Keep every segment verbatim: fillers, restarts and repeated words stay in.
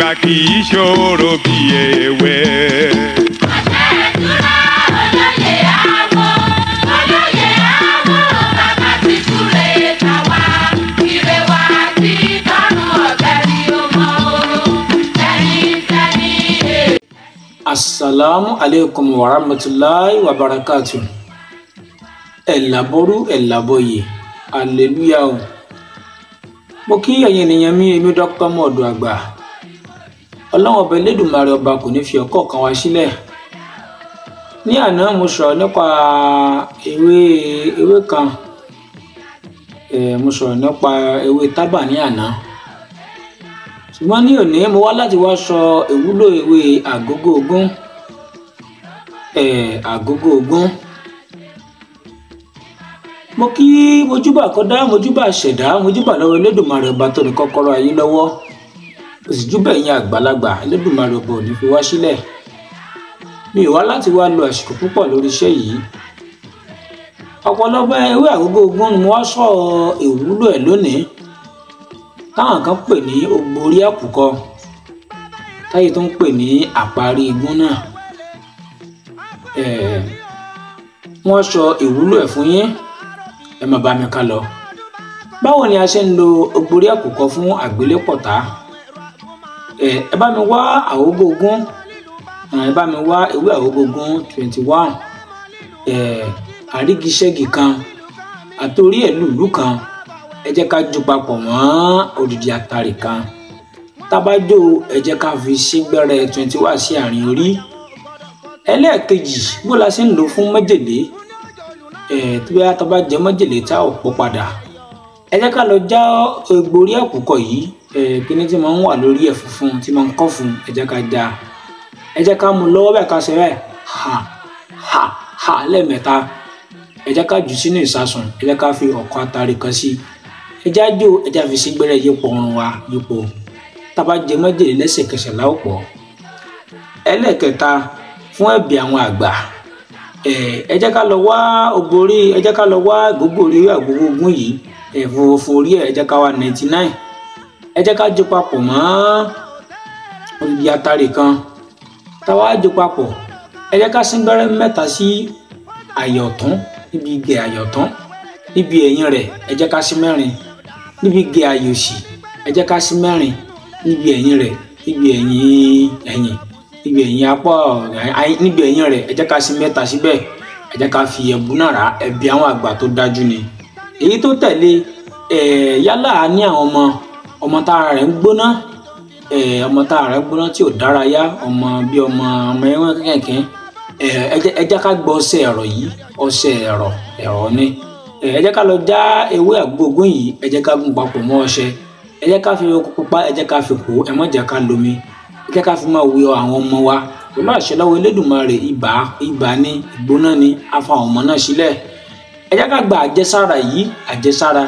kì í ṣòro bí ewé. Assalamu alaikum wa rahmatullahi wa barakatuh. Elaboru elaboye. Hallelujah. Mo kí ẹ̀yin ènìyàn mi, èmi Doctor Modu Àgbà. Ọlọ́run Ọba Elédùmarè ọba kò ní fi ọkọ̀ kan wá sílẹ̀. Ní àná mo sọ̀rọ̀ nípa ewé ewé kan. Eh mo sọ̀rọ̀ nípa ewé tábà ní àná. Ṣùgbọ́n ní òní mo wá láti wá sọ ìwúlò ewé àgógógún. Eh àgógógún. Mo kí mojúbà kọ́dá, mojúbà ṣẹ̀dá, mojúbà lọ́wọ́ Elédùmarè ọba tó ní kọ́kọ́rọ́ ayé lọ́wọ́. Ó sì júbà ẹ̀yin àgbàlagbà, Elédùmarè ọba ò ní fi wá sílẹ̀. Mi ò wá láti wá lo àsìkò púpọ̀ lórí iṣẹ́ yìí. Ọ̀pọ̀lọpọ̀ ewé àgógógún ni mo wá sọ ìwúlò ẹ̀ lónìí. Táwọn kan pè ní ogbe orí àkùkọ, táyé tó ń pè ní aparigun náà. Eh wọ́n sọ ìwúlò ẹ̀ fún yín. Ẹ má bá mi ká lọ. Báwo ni a ṣe ń lo ogbe orí àkùkọ fún àgbélépọ̀tá? Ẹ ẹ bá mi wá àgógógún, ẹ bá mi wá ewé àgógógún twenty one, ẹ àrígiṣẹ́gi kan, àtòrí ẹ̀ lùlù kan. Ẹ jẹ́ ká jó papọ̀ mọ́ odidi àtàrí kan. Tá bá jó, ẹ jẹ́ ká fi sígbẹ́rẹ́ twenty one sí àárín orí. Ẹlẹ́ẹ̀kejì, bó la ṣe ń lò fún májèlé. Eh tí bá tá bá jẹ májèlé tá ò pọ̀ padà. Ẹ jẹ́ ká lọ já ogbe orí àkùkọ yìí, eh kíní tí máa ń wà lórí ẹ̀ funfun tí máa ń kọ́ fún, ẹ jẹ́ ká já. Ẹ jẹ́ ká mú lọ́wọ́ bẹ́ẹ̀ ká ṣe bẹ́ẹ̀. Ha ha ha lẹ́ẹ̀mẹ́ta. Ẹ jẹ́ ká jù sínú ìsasùn, ẹ jẹ́ ká fi ọ̀kọ̀ àtàrí kan sí. Ẹ já jó, ẹ já fi sígbẹ́rẹ́ yípo ọrùn wa yípo. Tá bá jẹ májèlé lẹ́sẹ̀kẹsẹ̀ la ó pọ̀. Ẹlẹ́ẹ̀kẹta, fún ẹ̀bì àwọn àgbà. Eh ẹ jẹ́ ká lọ wá ogbe orí, ẹ jẹ́ ká lọ wá gbogbo orí àgógógún yìí. Eh fòfò orí ẹ̀, ẹ jẹ́ ká wá ninety nine. Ẹ jẹ́ ká jó papọ̀ mọ́ odidi àtàrí kan. Tá wá jó papọ̀, ẹ jẹ́ ká sígbẹ́rẹ́ mẹ́ta sí àyè ọ̀tún, níbi igi àyè ọ̀tún. Níbi ẹ̀yìn rẹ̀, ẹ jẹ́ ká sí mẹ́rin. Níbi igi àyè òsì, ẹ jẹ́ ká sí mẹ́rin. Níbi ẹ̀yìn rẹ̀, níbi ẹ̀yìn ẹ̀yìn, níbi ẹ̀yìn apá, níbi ẹ̀yìn rẹ̀, ẹ jẹ́ ká sí mẹ́ta síbẹ̀. Ẹ jẹ́ ká fi ẹ̀bù náà rà, ẹ̀bì àwọn àgbà tó dájú ni. Èyí tó tẹ̀lé, eh yálà ní àwọn ọmọ, ọmọ tára rẹ̀ ń gbóná, eh ọmọ tára rẹ̀ ń gbóná tí ò dárayá, ọmọ bí ọmọ ọmọ ẹ̀wọ̀n kẹ̀kẹ́. Eh ẹ jẹ́ ká gbọ́ ọṣẹ ẹ̀rọ yìí, ọṣẹ ẹ̀rọ ẹ̀rọ ni. Eh ẹ jẹ́ ká lọ já ewé àgógógún yìí, ẹ jẹ́ ká gún papọ̀ mọ́ ọṣẹ. Ẹ jẹ́ ká fi epo pupa, ẹ jẹ́ ká fi pò, ẹ má jẹ́ ká lomi. Ẹ jẹ́ ká fi máa wẹ àwọn ọmọ wa. Pẹ̀lú àṣẹ lọ́wọ́ Elédùmarè, ibà ibà ni, ìgbóná ni, a fa àwọn ọmọ náà sílẹ̀. Ẹ jẹ́ ká gba àjẹsára yìí, àjẹsára.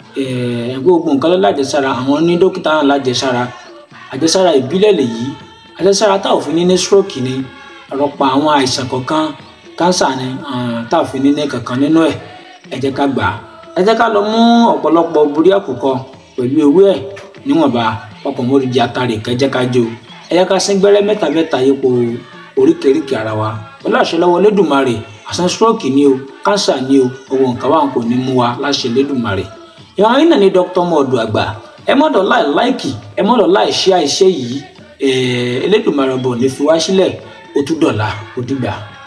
Eh gbogbo nǹkan ló lájẹsára, àwọn ní dókítà náà lájẹsára. Àjẹsára ìbílẹ̀ lèyí. Àjẹsára tá ò fi ní ní stroke ni. Ọ̀pọ̀ àwọn àìsàn kọ̀ọ̀kan, cancer ni, tá ò fi ní ní kankan nínú ẹ̀. Ẹ jẹ́ ká gbà. Ẹ jẹ́ ká lọ mú ọ̀pọ̀lọpọ̀ ogbe orí àkùkọ pẹ̀lú ewé ẹ̀ níwọ̀nba papọ̀ mọ́ odidi àtàrí kan, ẹ jẹ́ ká jó. Ẹ jẹ́ ká sígbẹ́rẹ́ mẹ́ta mẹ́ta yípo oríkèéríkèé ara wa. Pẹ̀lú àṣẹ lọ́wọ́ Elédùmarè, àìsàn stroke ni o, cancer ni o, owó nǹkan wa kò ní mú wa láṣẹ Elédùmarè. Ìwọ̀n yìí náà ni Doctor Modu Àgbà. Ẹ má dọ̀ láì like, ẹ má dọ̀ láì share iṣẹ́ yìí. Eh Elédùmarè ọba ò ní fi wá sílẹ̀. Ó tún dọ̀la, ó dìgbà.